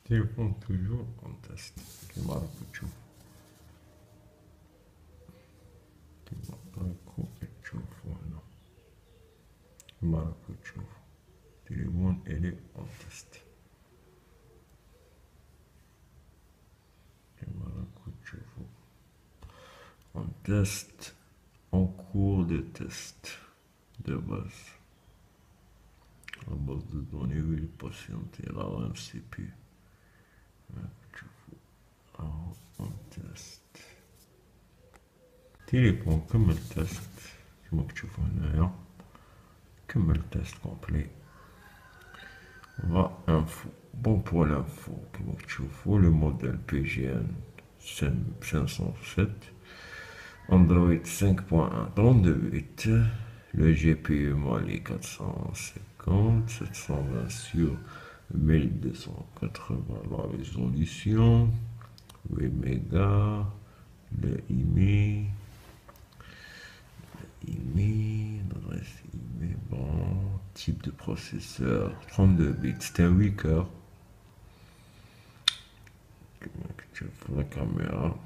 téléphone toujours en test كيما راكم تشوفوا هنا كيما راكم تشوفوا téléphone elle est en test كيما راكم تشوفوا en test en cours de test de base la base de données où il est patienté la MCP en test téléphone كمل تيست كما تشوفوا هنايا كمل تيست كومبلي va info bon pour l'info كما تشوفوا le modèle PGN 507 Android 5.1 32 bits le GPU Mali 450 720 sur 1280 la résolution 8 mégas le IMEI l'adresse IMEI bon type de processeur 32 bits c'est un 8 cœurs pour la caméra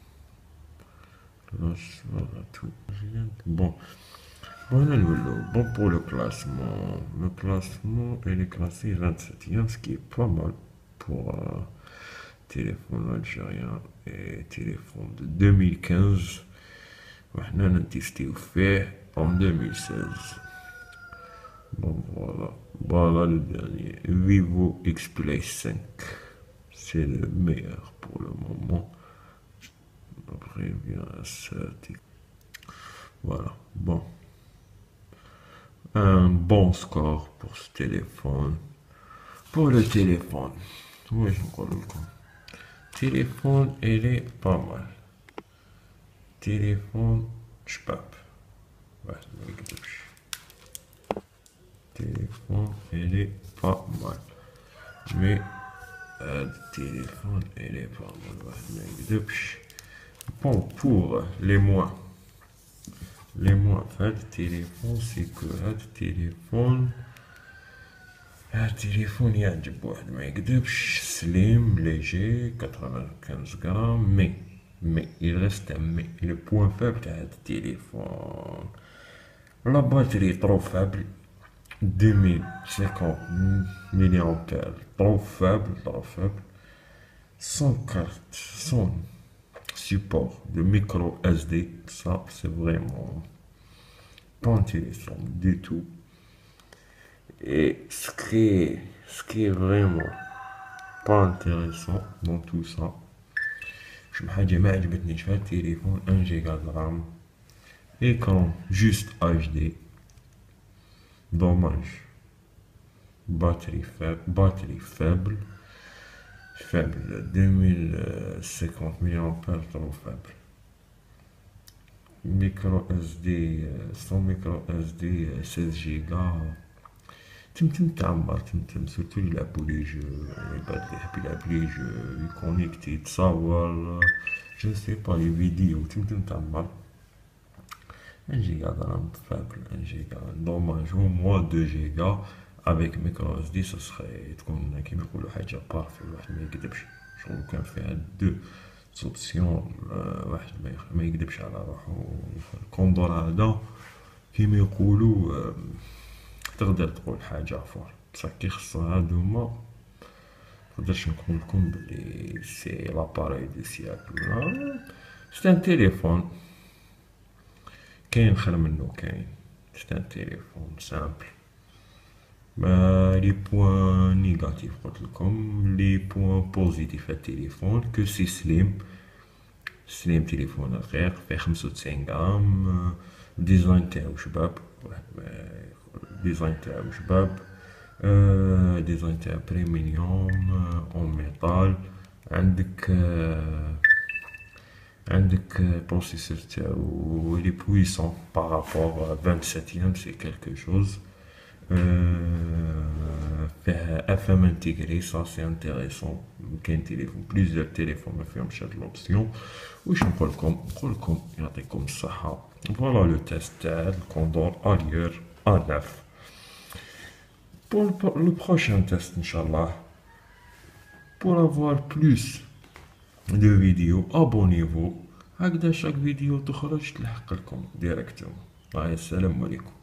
là voilà tout bon bon pour le classement elle est classée 27e ce qui est pas mal pour téléphone algérien et téléphone de 2015 وحنا نتيستيو فيه en 2016 bon voilà le dernier Vivo X-Play 5 c'est le meilleur pour le moment après vient ça voilà bon un bon score pour ce téléphone pour le téléphone oui je crois le téléphone il est pas mal téléphone شباب واحد ما يكذبش téléphone il est pas mal mais هاد التليفون il est pas mal واحد ما يكذبش bon pour les moins في هاد التليفون c'est que هاد التليفون يعجب واحد ما يكذبش سليم léger 95 grammes mais il reste le point faible de ce téléphone. La batterie est trop faible, 2050 mAh, trop faible. Sans carte, sans support de micro SD, ça c'est vraiment pas intéressant du tout. Et ce qui est vraiment pas intéressant dans tout ça, حاجة ما عجبتنيش في التليفون 1 جيجا de RAM écran juste HD dommage batterie faible 2050 mAh trop faible micro SD sans micro SD 16 giga تمتم تعمر surtout يلعبوا لي جو العباد اللي يحب يلعب لي جو يكونيكتي يتصور جو سي با لي فيديو تمتم تعمر 1 جيجا رام فابل 1 جيجا دوماج هو موان 2 جيجا افيك ميكرو اس دي سو سخي تكون كيما يقولوا حاجه بارفي الواحد ما يكذبش شغل كان فيها دو سوبسيون واحد ما يكذبش على روحو الكوندور هذا كيما يقولوا تقدر تقول حاجة فور بصح كي خصو هادوما مقدرش نقول لكم بلي سي لاباراي دو سياكل ولا سي ان تيليفون كاين خير منو كاين سي ان تيليفون سامبل لي بوان نيجاتيف قلت لكم لي بوان بوزيتيف التليفون كو سي سليم تليفون رقيق فيه 95 غرام ديزاين تاعو شباب ديزاين تاعو شباب ديزاين تاع بريميوم اون ميتال عندك بروسيسور تاعو لي بويسون بارابور 27 سي كالكو شوز فيه FM انتيغري سا سي انتيريسون كاين تليفون بليزيور تليفون ما فيهمش هاد لوبسيون واش نقولكم يعطيكم الصحة فوالا لو تيست تاع الكوندور Allure A9 pour le prochain test Inch'Allah Pour avoir plus de vidéos, abonnez-vous. هكذا شاك فيديو تخرج تلحق لكم ديريكتوم. السلام عليكم.